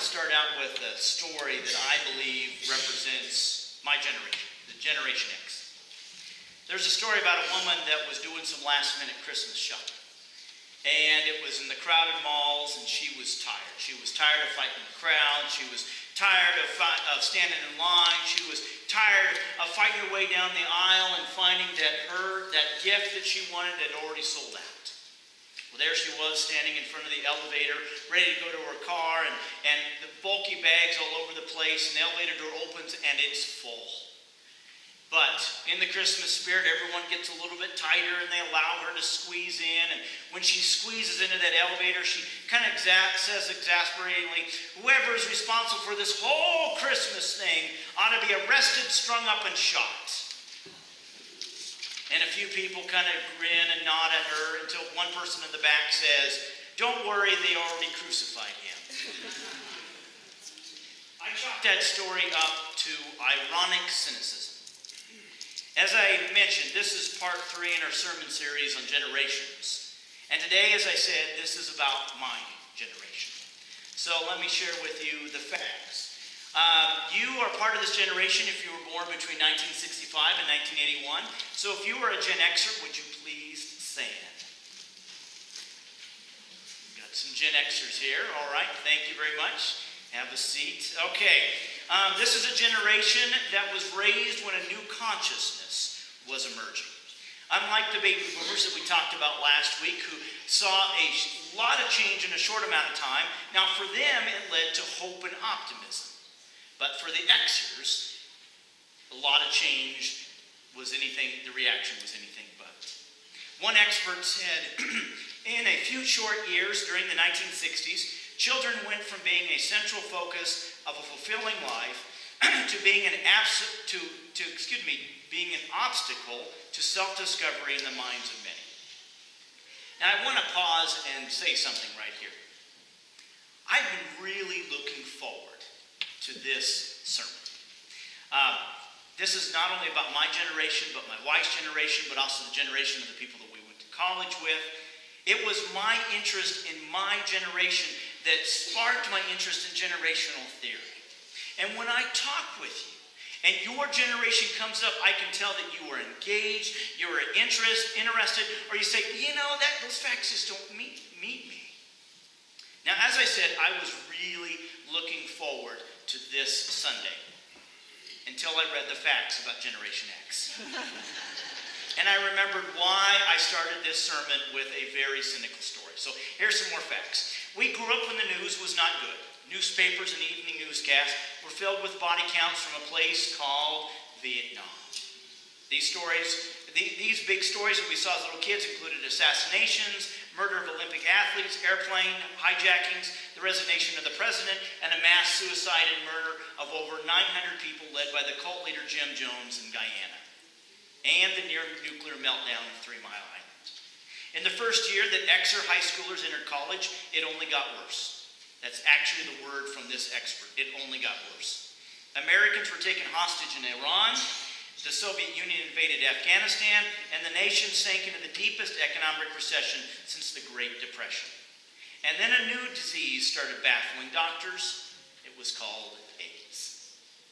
start out with a story that I believe represents my generation, the Generation X. There's a story about a woman that was doing some last-minute Christmas shopping. And it was in the crowded malls, and she was tired. She was tired of fighting the crowd. She was tired of standing in line. She was tired of fighting her way down the aisle and finding that that gift that she wanted had already sold out. Well, there she was standing in front of the elevator, ready to go to her car, and the bulky bags all over the place, and the elevator door opens, and it's full. But in the Christmas spirit, everyone gets a little bit tighter, and they allow her to squeeze in, and when she squeezes into that elevator, she kind of says exasperatingly, whoever is responsible for this whole Christmas thing ought to be arrested, strung up, and shot. And a few people kind of grin and nod at her until one person in the back says, don't worry, they already crucified him. I chalked that story up to ironic cynicism. As I mentioned, this is part 3 in our sermon series on generations. And today, as I said, this is about my generation. So let me share with you the facts. You are part of this generation if you were born between 1965 and 1981. So if you are a Gen Xer, would you please stand? Got some Gen Xers here. All right, thank you very much. Have a seat. Okay, this is a generation that was raised when a new consciousness was emerging. Unlike the baby boomers that we talked about last week, who saw a lot of change in a short amount of time, now for them it led to hope and optimism. But for the Xers, a lot of change was anything, the reaction was anything but. One expert said, in a few short years during the 1960s, children went from being a central focus of a fulfilling life to being an being an obstacle to self-discovery in the minds of many. Now I want to pause and say something right here. I've been really looking forward to this sermon. This is not only about my generation, but my wife's generation, but also the generation of the people that we went to college with. It was my interest in my generation that sparked my interest in generational theory. And when I talk with you, and your generation comes up, I can tell that you are engaged, you are interested, or you say, you know, those facts just don't meet me. Now, as I said, I was really looking forward to this Sunday until I read the facts about Generation X. And I remembered why I started this sermon with a very cynical story. So here's some more facts. We grew up when the news was not good. Newspapers and evening newscasts were filled with body counts from a place called Vietnam. These big stories that we saw as little kids included assassinations, murder of Olympic athletes, airplane hijackings, the resignation of the president, and a mass suicide and murder of over 900 people led by the cult leader Jim Jones in Guyana, and the near-nuclear meltdown of 3 Mile Island. In the first year that Xer high schoolers entered college, it only got worse. That's actually the word from this expert. It only got worse. Americans were taken hostage in Iran, the Soviet Union invaded Afghanistan, and the nation sank into the deepest economic recession since the Great Depression. And then a new disease started baffling doctors. It was called AIDS.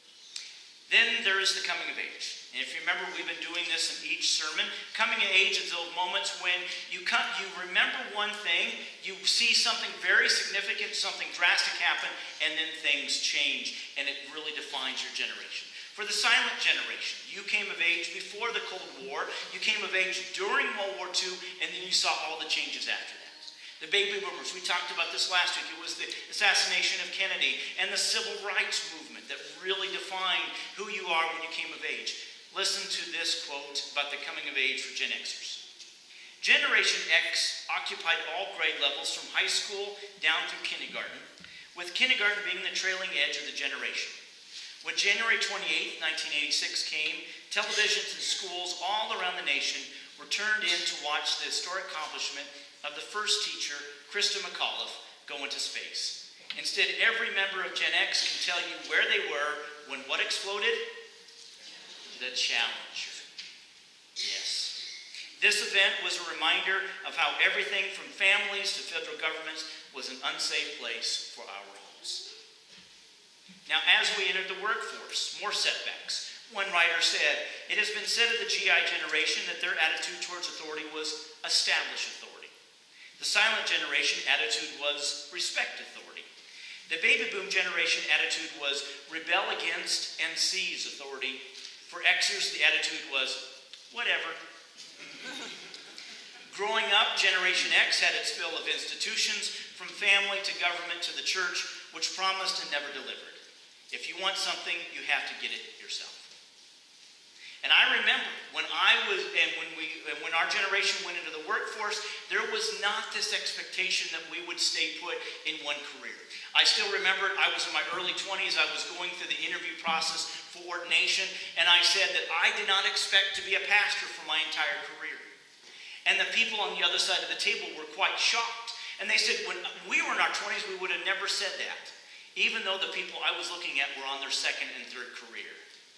Then there is the coming of age. And if you remember, we've been doing this in each sermon. Coming of age is those moments when you remember one thing, you see something very significant, something drastic happen, and then things change, and it really defines your generation. For the silent generation, you came of age before the Cold War, you came of age during World War II, and then you saw all the changes after that. The baby boomers, we talked about this last week. It was the assassination of Kennedy and the civil rights movement that really defined who you are when you came of age. Listen to this quote about the coming of age for Gen Xers. Generation X occupied all grade levels from high school down through kindergarten, with kindergarten being the trailing edge of the generation. When January 28, 1986 came, televisions and schools all around the nation were turned in to watch the historic accomplishment of the first teacher, Krista McAuliffe, go into space. Instead, every member of Gen X can tell you where they were when what exploded? The Challenger. Yes. This event was a reminder of how everything from families to federal governments was an unsafe place for our homes. Now, as we entered the workforce, more setbacks. One writer said, "It has been said of the GI generation that their attitude towards authority was establish authority. The silent generation attitude was respect authority. The baby boom generation attitude was rebel against and seize authority. For Xers, the attitude was whatever." Growing up, Generation X had its fill of institutions, from family to government to the church, which promised and never delivered. If you want something, you have to get it yourself. And I remember when our generation went into the workforce, there was not this expectation that we would stay put in one career. I still remember I was in my early 20s. I was going through the interview process for ordination, and I said that I did not expect to be a pastor for my entire career. And the people on the other side of the table were quite shocked. And they said, when we were in our 20s, we would have never said that, even though the people I was looking at were on their second and third career.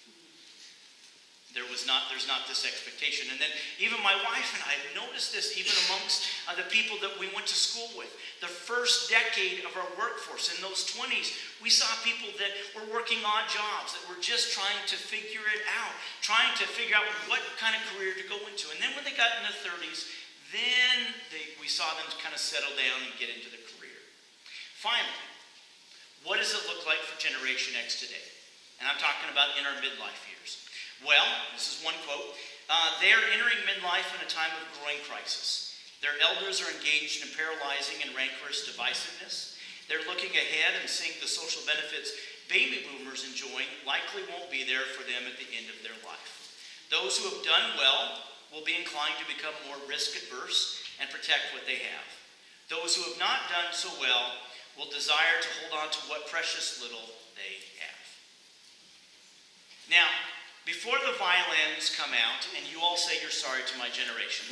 There's not this expectation. And then even my wife and I noticed this even amongst the people that we went to school with. The first decade of our workforce, in those 20s, we saw people that were working odd jobs, that were just trying to figure it out, trying to figure out what kind of career to go into. And then when they got in their 30s, then we saw them kind of settle down and get into the career. Finally, what does it look like for Generation X today? And I'm talking about in our midlife years. Well, this is one quote. They are entering midlife in a time of growing crisis. Their elders are engaged in paralyzing and rancorous divisiveness. They're looking ahead and seeing the social benefits baby boomers enjoying likely won't be there for them at the end of their life. Those who have done well will be inclined to become more risk-averse and protect what they have. Those who have not done so well will desire to hold on to what precious little they have. Now, before the violins come out and you all say you're sorry to my generation,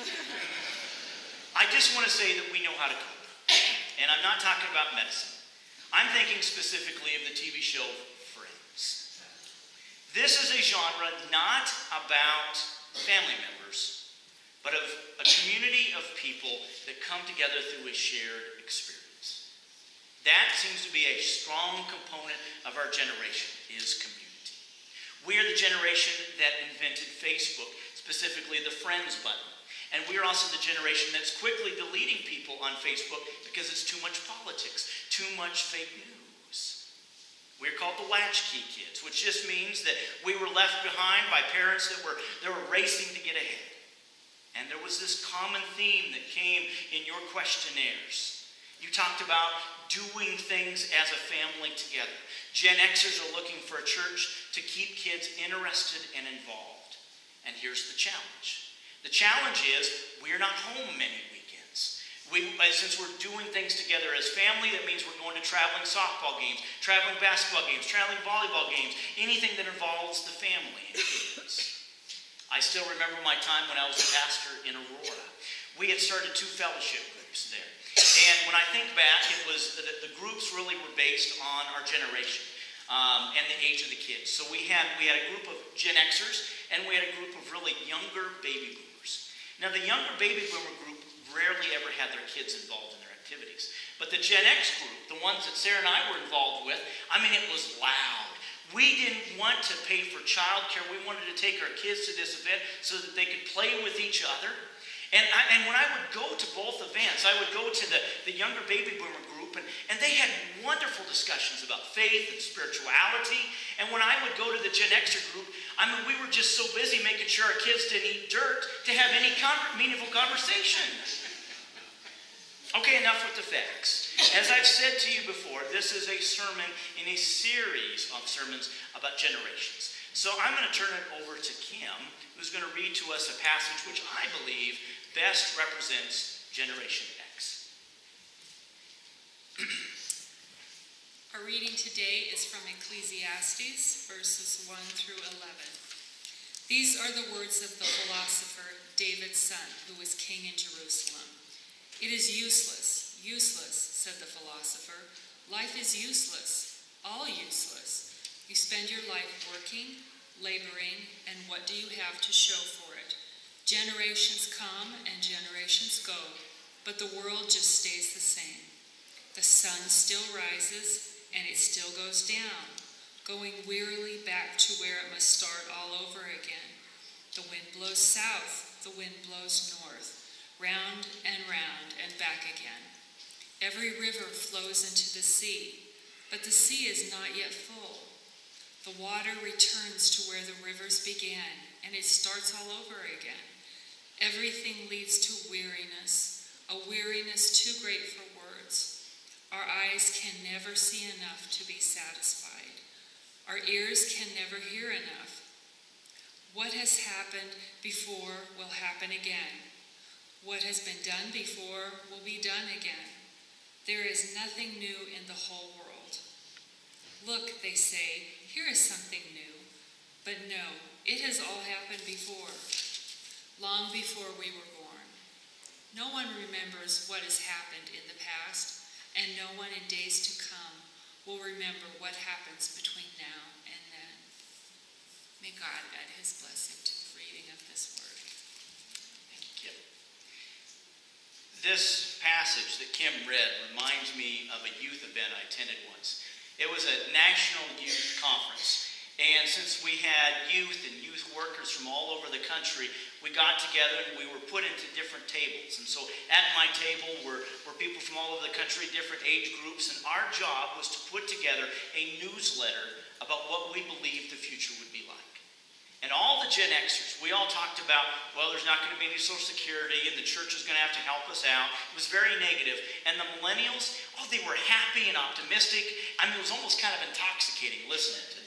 I just want to say that we know how to cope. And I'm not talking about medicine. I'm thinking specifically of the TV show Friends. This is a genre not about family members, but of a community of people that come together through a shared experience. That seems to be a strong component of our generation, is community. We are the generation that invented Facebook, specifically the Friends button. And we are also the generation that's quickly deleting people on Facebook because it's too much politics, too much fake news. We're called the latchkey kids, which just means that we were left behind by parents that were racing to get ahead. And there was this common theme that came in your questionnaires. You talked about doing things as a family together. Gen Xers are looking for a church to keep kids interested and involved. And here's the challenge. The challenge is we're not home many weekends. Since we're doing things together as family, that means we're going to traveling softball games, traveling basketball games, traveling volleyball games, anything that involves the family and kids. I still remember my time when I was a pastor in Aurora. We had started 2 fellowship groups there. And when I think back, it was the groups really were based on our generation and the age of the kids. So we had a group of Gen Xers and we had a group of really younger baby boomers. Now the younger baby boomer group rarely ever had their kids involved in their activities. But the Gen X group, the ones that Sarah and I were involved with, I mean, it was loud. We didn't want to pay for childcare. We wanted to take our kids to this event so that they could play with each other. And when I would go to both events, I would go to the younger baby boomer group, and they had wonderful discussions about faith and spirituality. And when I would go to the Gen Xer group, I mean, we were just so busy making sure our kids didn't eat dirt to have any meaningful conversation. Okay, enough with the facts. As I've said to you before, this is a sermon in a series of sermons about generations. So I'm going to turn it over to Kim, who's going to read to us a passage which I believe best represents Generation X. Our reading today is from Ecclesiastes, verses 1 through 11. These are the words of the philosopher, David's son, who was king in Jerusalem. It is useless, useless, said the philosopher. Life is useless, all useless. You spend your life working, laboring, and what do you have to show for it? Generations come and generations go, but the world just stays the same. The sun still rises and it still goes down. going wearily back to where it must start all over again. The wind blows south, the wind blows north, round and back again. Every river flows into the sea, but the sea is not yet full. The water returns to where the rivers began, and it starts all over again. Everything leads to weariness, a weariness too great for words. Our eyes can never see enough to be satisfied. Our ears can never hear enough. What has happened before will happen again. What has been done before will be done again. There is nothing new in the whole world. Look, they say, here is something new. But no, it has all happened before, long before we were born. No one remembers what has happened in the past, and no one in days to come will remember what happens between now and then. May God add his blessing to the reading of this word. Thank you, Kim. This passage that Kim read reminds me of a youth event I attended once. It was a national youth conference. And since we had youth and youth workers from all over the country, we got together and we were put into different tables. And so at my table were people from all over the country, different age groups, and our job was to put together a newsletter about what we believed the future would be like. And all the Gen Xers, we all talked about, well, there's not going to be any Social Security, and the church is going to have to help us out. It was very negative. And the millennials, oh, they were happy and optimistic. I mean, it was almost kind of intoxicating listening to them.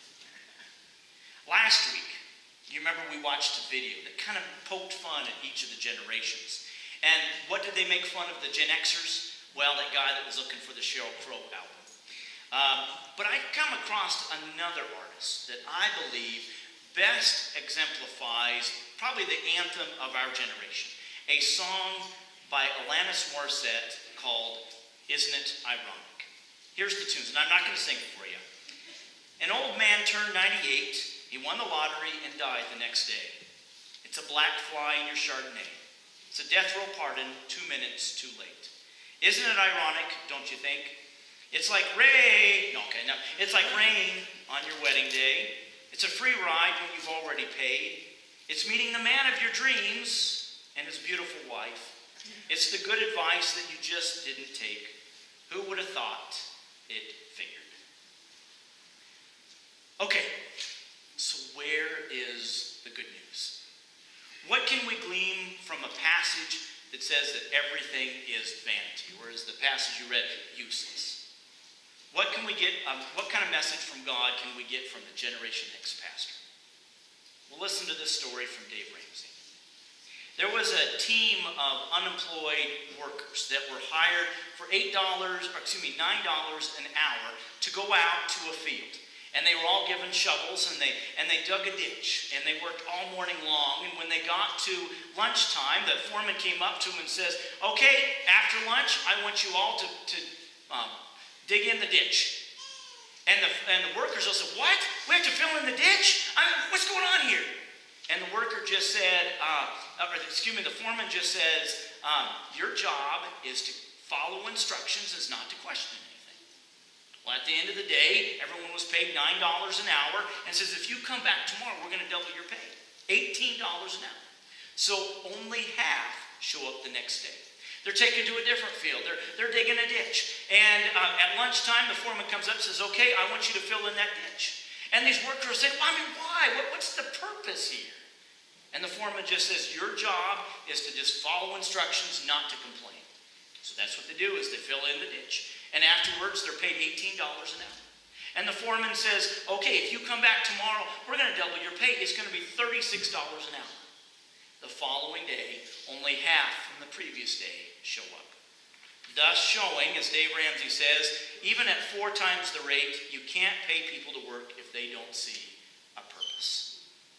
Last week, you remember we watched a video that kind of poked fun at each of the generations. And what did they make fun of the Gen Xers? Well, that guy that was looking for the Sheryl Crow album. But I come across another artist that I believe best exemplifies probably the anthem of our generation. A song by Alanis Morissette called Isn't It Ironic? Here's the tunes, and I'm not going to sing it for you. An old man turned 98. He won the lottery and died the next day. It's a black fly in your Chardonnay. It's a death row pardon 2 minutes too late. Isn't it ironic, don't you think? It's like rain. No, it's like rain on your wedding day. It's a free ride when you've already paid. It's meeting the man of your dreams and his beautiful wife. It's the good advice that you just didn't take. Who would have thought it figured? Okay, so where is the good news? What can we glean from a passage that says that everything is vanity, or is the passage you read useless? What can we get? What kind of message from God can we get from the Generation X pastor? Well, listen to this story from Dave Ramsey. There was a team of unemployed workers that were hired for $9 an hour to go out to a field. And they were all given shovels, and they dug a ditch, and they worked all morning long. And when they got to lunchtime, the foreman came up to them and says, "Okay, after lunch, I want you all to dig in the ditch." And the workers all said, "What? We have to fill in the ditch? What's going on here?" And the worker just said, the foreman just says, "Your job is to follow instructions, is not to question anything." Well, at the end of the day, everyone was paid $9 an hour, and says, if you come back tomorrow, we're going to double your pay. $18 an hour. So only half show up the next day. They're taken to a different field. They're digging a ditch. And at lunchtime, the foreman comes up and says, "Okay, I want you to fill in that ditch." And these workers say, "Well, why? What's the purpose here?" And the foreman just says, "Your job is to just follow instructions, not to complain." So that's what they do, is they fill in the ditch. And afterwards, they're paid $18 an hour. And the foreman says, "Okay, if you come back tomorrow, we're going to double your pay. It's going to be $36 an hour." The following day, only half from the previous day show up. Thus showing, as Dave Ramsey says, even at 4 times the rate, you can't pay people to work if they don't see a purpose.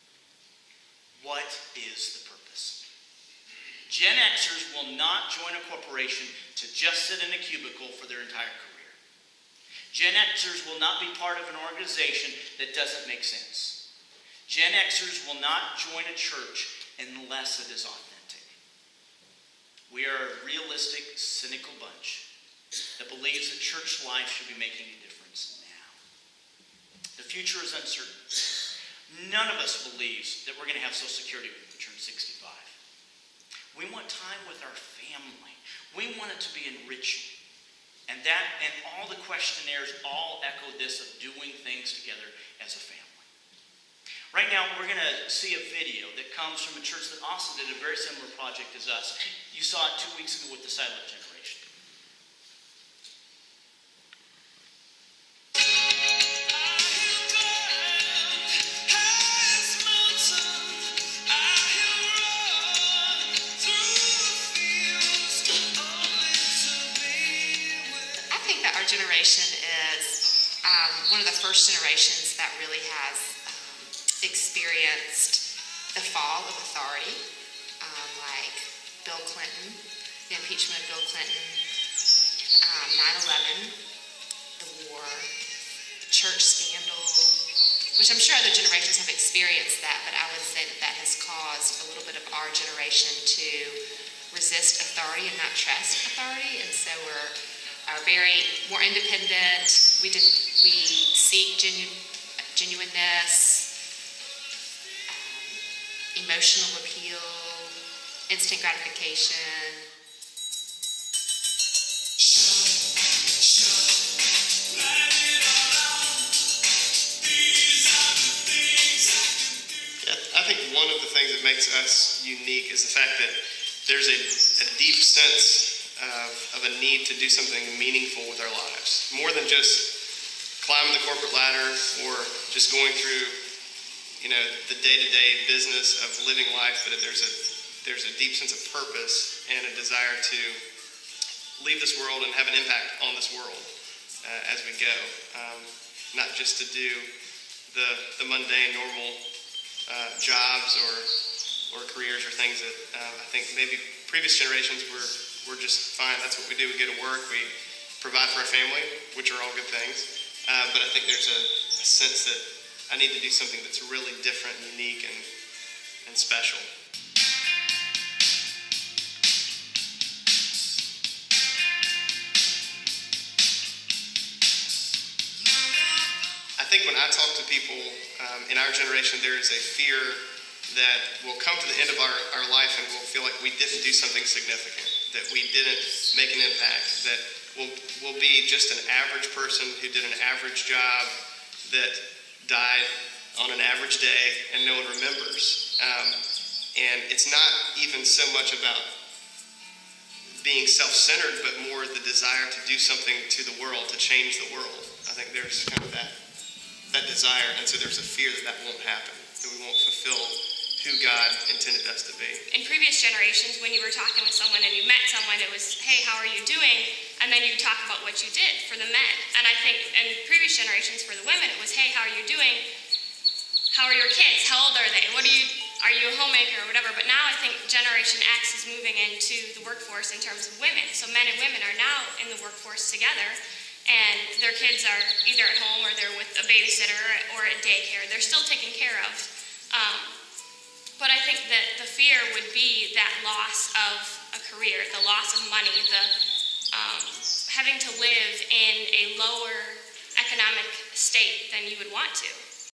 What is the purpose? Gen Xers will not join a corporation to just sit in a cubicle for their entire career. Gen Xers will not be part of an organization that doesn't make sense. Gen Xers will not join a church unless it is authentic. We are a realistic, cynical bunch that believes that church life should be making a difference now. The future is uncertain. None of us believes that we're going to have Social Security when we turn 65. We want time with our family. We want it to be enriching. And all the questionnaires all echo this of doing things together as a family. Right now, we're going to see a video that comes from a church that also did a very similar project as us. You saw it 2 weeks ago with the silent generation. I think that our generation is one of the first generations that really has experienced the fall of authority, like Bill Clinton, the impeachment of Bill Clinton, 9/11, the war, church scandal, which I'm sure other generations have experienced that, but I would say that that has caused a little bit of our generation to resist authority and not trust authority, and so we're very more independent. We seek genuineness, emotional appeal, instant gratification. I think one of the things that makes us unique is the fact that there's a deep sense of a need to do something meaningful with our lives. More than just climbing the corporate ladder or just going through the day-to-day business of living life, but there's a deep sense of purpose and a desire to leave this world and have an impact on this world as we go. Not just to do the mundane, normal jobs or careers or things that I think maybe previous generations were just fine. That's what we do. We go to work. We provide for our family, which are all good things. But I think there's a sense that I need to do something that's really different, unique, and special. I think when I talk to people in our generation, there is a fear that we'll come to the end of our life and we'll feel like we didn't do something significant, that we didn't make an impact, that we'll be just an average person who did an average job, that died on an average day and no one remembers. And it's not even so much about being self-centered, but more the desire to do something to the world, to change the world. I think there's kind of that desire, and so there's a fear that won't happen, that we won't fulfill who God intended us to be. In previous generations, when you were talking with someone and you met someone, it was, hey, how are you doing? And then you talk about what you did for the men. And I think in previous generations for the women, it was, hey, how are you doing? How are your kids? How old are they? Are you a homemaker or whatever? But now I think Generation X is moving into the workforce in terms of women. So men and women are now in the workforce together, and their kids are either at home or they're with a babysitter or at daycare. They're still taken care of. But I think that the fear would be that loss of a career, the loss of money, the having to live in a lower economic state than you would want to.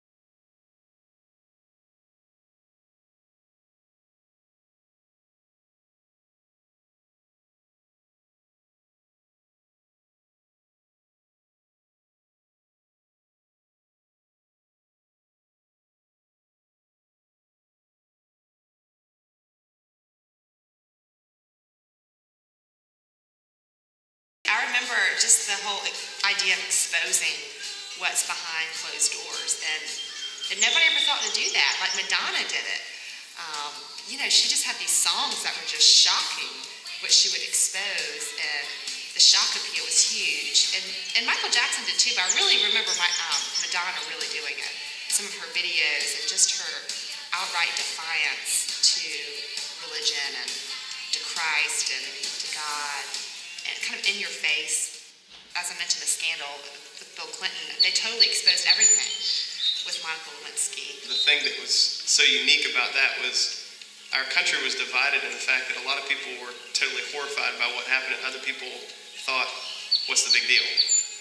I remember just the whole idea of exposing what's behind closed doors, and nobody ever thought to do that. Like Madonna did it. She just had these songs that were just shocking, what she would expose, and the shock appeal was huge. And Michael Jackson did too, but I really remember Madonna really doing it. Some of her videos and just her outright defiance to religion and to Christ and to God. And kind of in your face, as I mentioned, the scandal with Bill Clinton, they totally exposed everything with Monica Lewinsky. The thing that was so unique about that was our country was divided in the fact that a lot of people were totally horrified by what happened, and other people thought, what's the big deal?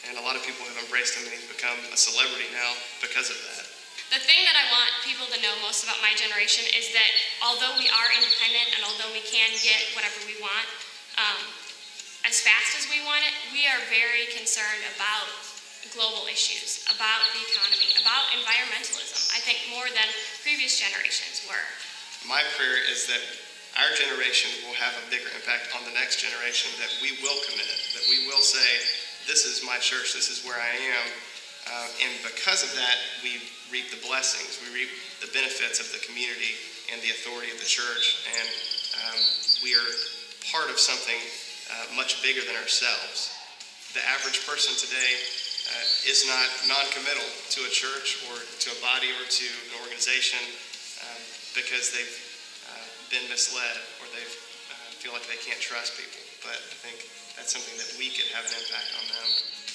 And a lot of people have embraced him, and he's become a celebrity now because of that. The thing that I want people to know most about my generation is that although we are independent and although we can get whatever we want as fast as we want it, we are very concerned about global issues, about the economy, about environmentalism, I think more than previous generations were. My prayer is that our generation will have a bigger impact on the next generation, that we will commit, that we will say, this is my church, this is where I am. And because of that, we reap the blessings, we reap the benefits of the community and the authority of the church. And we are part of something much bigger than ourselves. The average person today is not non-committal to a church or to a body or to an organization because they've been misled or they feel like they can't trust people. But I think that's something that we could have an impact on them.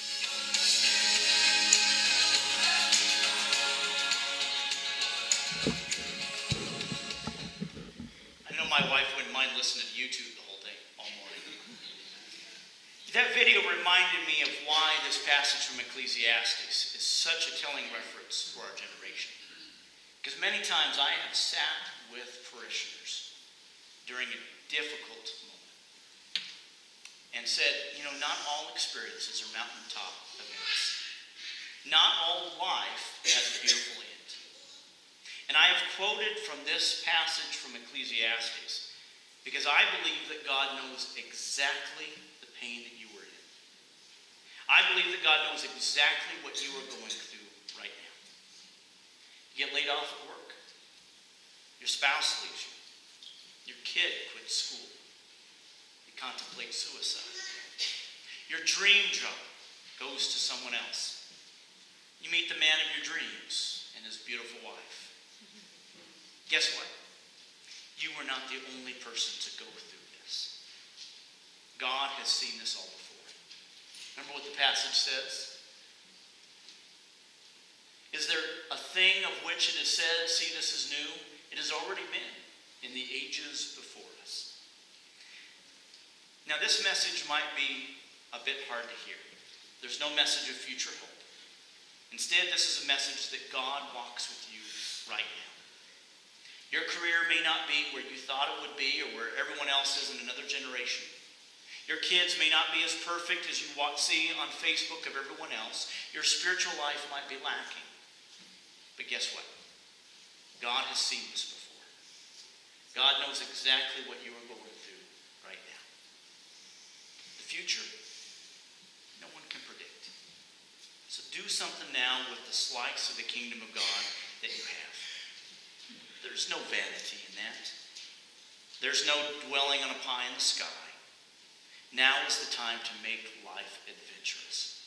I know my wife wouldn't mind listening to YouTube the whole day, all morning. That video reminded me of why this passage from Ecclesiastes is such a telling reference for our generation. Because many times I have sat with parishioners during a difficult moment and said, not all experiences are mountaintop events. Not all life has a beautiful end. And I have quoted from this passage from Ecclesiastes because I believe that God knows exactly the pain that you are in. I believe that God knows exactly what you are going through right now. You get laid off at work. Your spouse leaves you. Your kid quits school. You contemplate suicide. Your dream job goes to someone else. You meet the man of your dreams and his beautiful wife. Guess what? You are not the only person to go through this. God has seen this all before. Remember what the passage says? Is there a thing of which it is said, see, this is new? It has already been in the ages before us. Now, this message might be a bit hard to hear. There's no message of future hope. Instead, this is a message that God walks with you right now. Your career may not be where you thought it would be or where everyone else is in another generation. Your kids may not be as perfect as you see on Facebook of everyone else. Your spiritual life might be lacking. But guess what? God has seen this before. God knows exactly what you are going through right now. The future, no one can predict. So do something now with the slice of the kingdom of God that you have. There's no vanity in that. There's no dwelling on a pie in the sky. Now is the time to make life adventurous.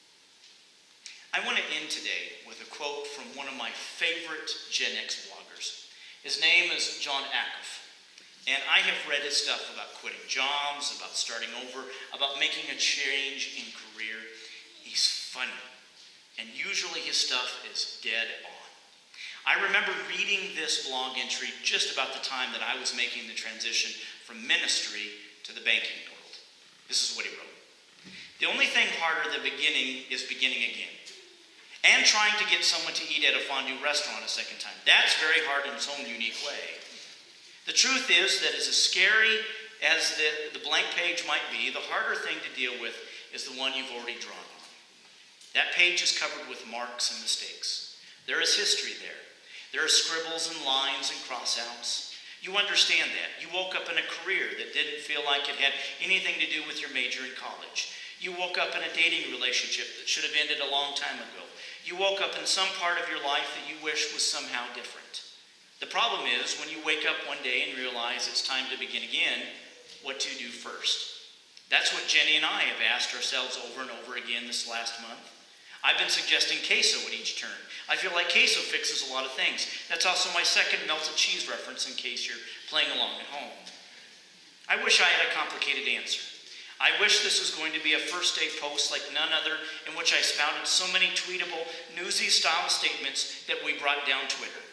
I want to end today with a quote from one of my favorite Gen X bloggers. His name is John Acuff. And I have read his stuff about quitting jobs, about starting over, about making a change in career. He's funny. And usually his stuff is dead on. I remember reading this blog entry just about the time that I was making the transition from ministry to the banking world. This is what he wrote. The only thing harder than beginning is beginning again. And trying to get someone to eat at a fondue restaurant a second time. That's very hard in its own unique way. The truth is that as scary as the blank page might be, the harder thing to deal with is the one you've already drawn on. That page is covered with marks and mistakes. There is history there. There are scribbles and lines and crossouts. You understand that. You woke up in a career that didn't feel like it had anything to do with your major in college. You woke up in a dating relationship that should have ended a long time ago. You woke up in some part of your life that you wish was somehow different. The problem is when you wake up one day and realize it's time to begin again, what to do first. That's what Jenny and I have asked ourselves over and over again this last month. I've been suggesting queso at each turn. I feel like queso fixes a lot of things. That's also my second melted cheese reference in case you're playing along at home. I wish I had a complicated answer. I wish this was going to be a first day post like none other in which I spouted so many tweetable, newsy style statements that we brought down Twitter.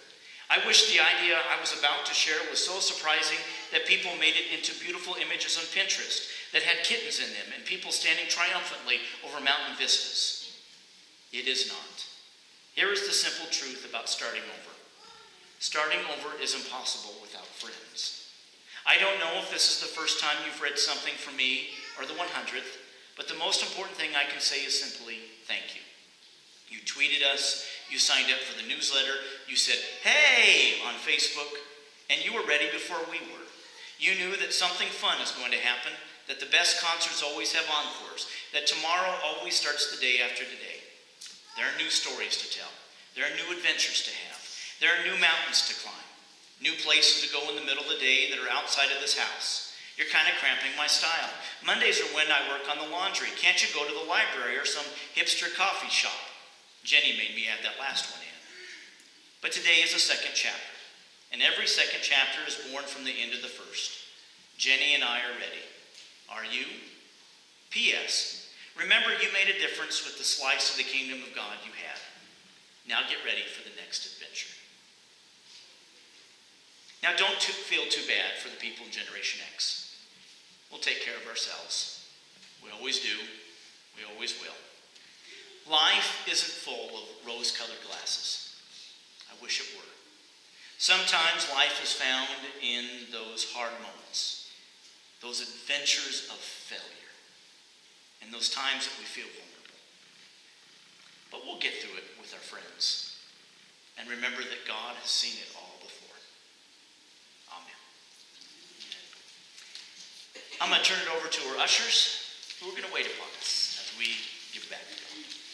I wish the idea I was about to share was so surprising that people made it into beautiful images on Pinterest that had kittens in them and people standing triumphantly over mountain vistas. It is not. Here is the simple truth about starting over. Starting over is impossible without friends. I don't know if this is the first time you've read something from me or the 100th, but the most important thing I can say is simply thank you. You tweeted us, you signed up for the newsletter, you said, hey, on Facebook, and you were ready before we were. You knew that something fun is going to happen, that the best concerts always have encores, that tomorrow always starts the day after today. There are new stories to tell. There are new adventures to have. There are new mountains to climb, new places to go in the middle of the day that are outside of this house. You're kind of cramping my style. Mondays are when I work on the laundry. Can't you go to the library or some hipster coffee shop? Jenny made me add that last one in. But today is a second chapter, and every second chapter is born from the end of the first. Jenny and I are ready. Are you? P.S. Remember, you made a difference with the slice of the kingdom of God you had. Now get ready for the next adventure. Now don't feel too bad for the people in Generation X. We'll take care of ourselves. We always do. We always will. Life isn't full of rose-colored glasses. I wish it were. Sometimes life is found in those hard moments, those adventures of failure, and those times that we feel vulnerable. But we'll get through it with our friends and remember that God has seen it all before. Amen. I'm going to turn it over to our ushers who are going to wait upon us as we give back to God.